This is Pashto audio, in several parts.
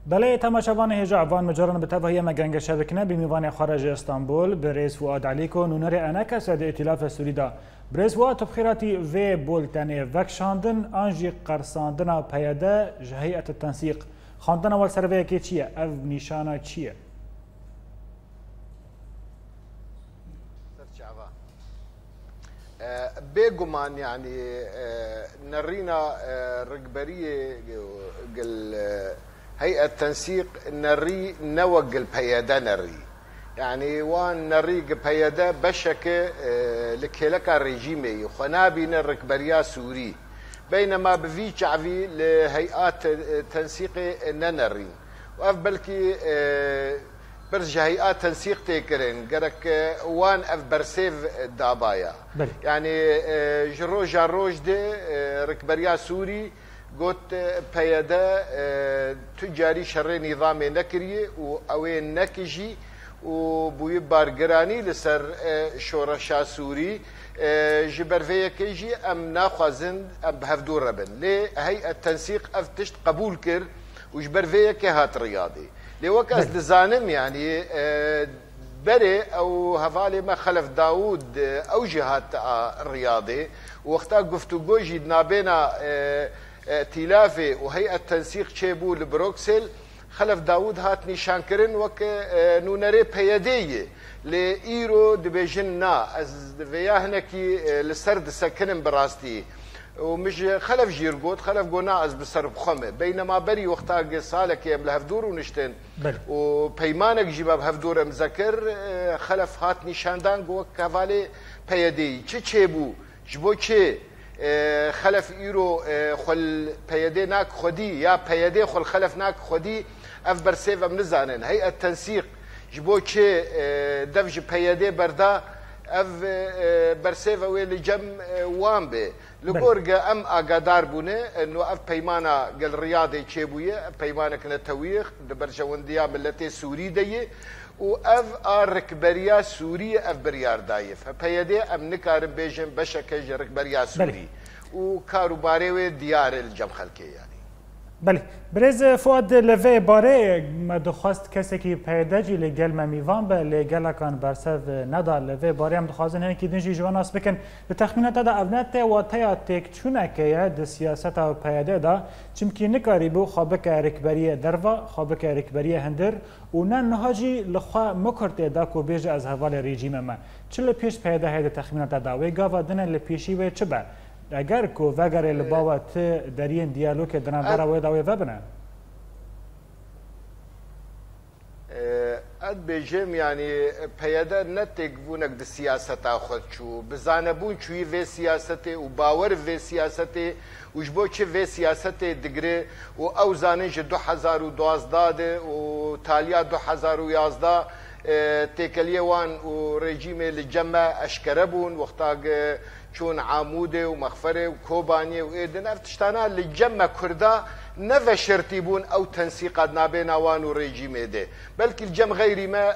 بله تماشاوان هجا عوان مجرن بتابعیه مگنگ شبکنه بیمیوان خارج استانبول برئیس فؤاد علیکو نونر انک سد ائتلاف سوری دا برئیس فؤاد تبخیراتی و بولتن وکشاندن آنجی قرصاندن پیاده هیئت التنسیق خواندن اول سروی که چیه او نشانه چیه بيجمان يعني نرينا رقبريه هيئه تنسيق نري نوق البياده نري يعني وان نري بياده بشكه لكلك الرجيمي خنابين الركبريا سوري بينما بفي شعبي لهيئات تنسيق ننري واف بلكي برج هيئات تنسيق تيكرين قرك وان اف برسيف دابايا يعني جروج دي ركبريا سوري قلت بيادا تجاري شر نظام نكري واوين نكجي وبويبار قراني لسر شورشا سوري جبرفيا كيجي ام ناخذن ام بهفدور ربن ليه هيئه تنسيق اف تشت قبول كر وجبرفيا كهات رياضي لوكاس دزانم يعني بري او هفالي ما خلف داود او جهات الرياضي وقتا قفتو جوجي نابينا تلافي وهيئه تنسيق تشيبو لبروكسل خلف داود هات نيشان كرن وك نونري بياديه لايرو دبيجنا از فيا هناكي لسرد سكنن براستي ومش خلف جيرقوت خلف قناعز بسرب خمه بينما بري وقتا صالك يم لهفدور ونشتن وبيمانك جيباب هفدور مذكر خلف هات نشاندان قوة كافالي بيدي تشيبو جبو تشي خلف ايرو خل بيدي ناك خدي يا بيدي خل خلف ناك خدي اف برسيف ام نزانن هيئة تنسيق جبو تشي دفج بيدي بردا اف برسيفا ويلي جم وامبي لبورجا ام اقادار بونه انه اف بيمانا قال رياضي تشيبويه بيمانا كنا تويخ برجونديا ملتي سوري دي واف ركبريا سوريا اف بريار دايف فبيدي ام نكارم بيجن بشكج ركبريا سوري وكاروباري ديار الجم خلكي يعني بله برز فؤاد لوی باره ما دخواست کسی که پیدا جی لگل میوان به لگل کان برسف ندار لوی باره هم دخواستن هنگی دنجی جواناس بکن به تخمینات دا اونت و تیا تک چونه که د سیاست و پیدا دا چمکی نکاری بو خوابک رکبری دروا خوابک رکبری هندر و نه نهاجی لخوا مکرته دا کو بیج از حوال رژیم ما چل پیش پیدا هید تخمینات دا و گاوا دنه لپیشی و چه با اگر کو وگر لباوت درین دیالوگ دنادر و داوی وبنه اد بيجم يعني بيادا نتك بونك د سياسه تاخذ شو بزانبون شو في سياسته وباور في سياسته وجبو شي في سياسته دغري او زانج 2012 وتاليا 2011 تكليوان وريجيم الجمع اشكربون وقتا چون عاموده ومغفره وكوباني وايدن افتشتانا للجمع كردا نفشرتيبون او تنسيقات نابين اوان وريجيم ده بلكي الجم غير ما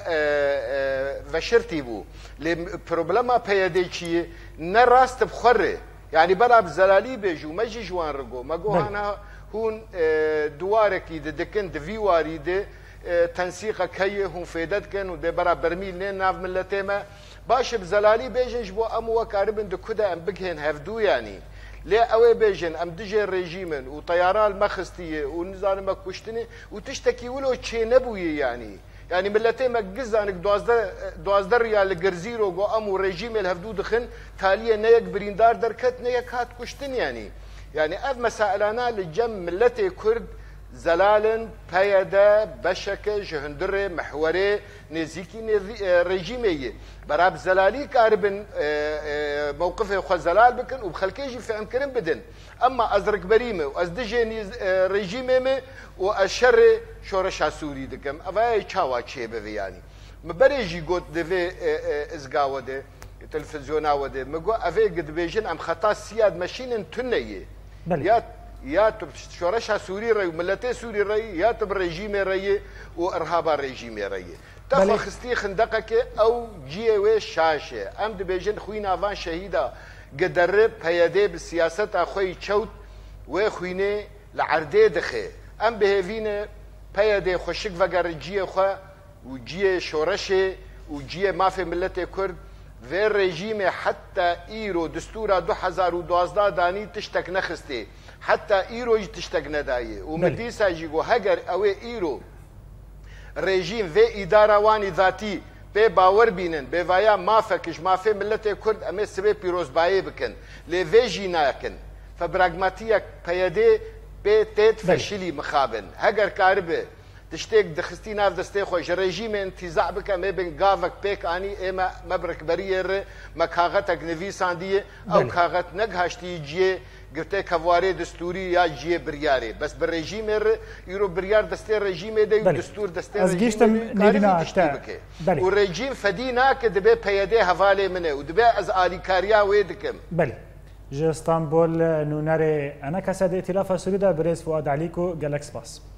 فشرتيبو لبروبلما بيديشي نراست بخره يعني بلا بزلالي بيجو ماجي جوان رجو ماجو انا هون دواركي دكن دفيواري ده تنسيقك هي هم فيدت كان ودي برا برميل نين ناف ملتيما باش بزلالي بيجن جبو امو وكاربن دكودا ام بكهن هفدو يعني ليه اوي بيجن ام دجي الرجيمن وطيران المخستيه ونزال مكوشتني وتشتكي ولو تشي نبوي يعني ملتيما قزانك دوازدر ريال قرزيرو جو امو رجيم الهفدو دخن تاليه نيك بريندار دركت نيك هات كشتن يعني اف مسائلنا للجم ملتي كرد زلالن پیدا بشکه جهندره محوره نزیکی رژیمیه براب زلالی کاربن موقفه خو زلال بکن و بخلکیجی فهم کرن بدن اما از رکبریمه و از دجی رژیمه و از شر شورش سوری دکم اوای چاوا چه به یعنی مبرجی گوت دوی ازگاوده تلفزیوناوده مگو اوی قد بیجن ام خطا سیاد ماشین تنیه يا تب شورشها سوري ري وملتي سوري ري يا تب ريجيم ري وارهاب ريجيم ري تاخذ خستي خندقك او جي وي شاشه ام دبيجن خوينا فان شهيده قدرب هيدي بالسياسه اخوي تشوت وخوينه لعردي دخي ام بهيفينه پیاده خوشک وگر جیه خو و جیه شورشه و جیه مافی ملت کرد و رژیم حتی ایرو دستور 2012 دانی تشتک نخسته حتی ایرو تشتک ندایه و مدیسا جیگو هگر اوه ایرو رژیم و اداره وانی ذاتی به باور بینن به ویا مافکش مافی ملت کرد امی سبه پیروزبایی بکن لیوی جی ناکن فبراغماتیک پیاده به تید فشلی مخابن هگر کاربه تشتێک دەخستی ناو دەستێ خۆش ڕێژیمە انتیزاع بکە مێ بن گاڤک پێکانی ئێمە مەبرکبەریێڕێ مە کاغەتێک نویساندیە ئەو کاغەت نەگهاشتی جێ گرتێ کەوارێ دەستوری یا جێ بریارێ بەس بە ڕێژیمێڕێ ئیرۆ بریار دەستێ ڕێژیمێ دەی دەستور دەستێ بکێ و ڕێژیم فەدی ناکە دەبێ پەیەدێ هەڤالێ منێ و دەبێ ئەز ئالیکاریا وێ دکەم ji Stenbolê nûnerê ene kesed Îtîlafa Sûrî de Birêz Fuad Elî ku gelek spas.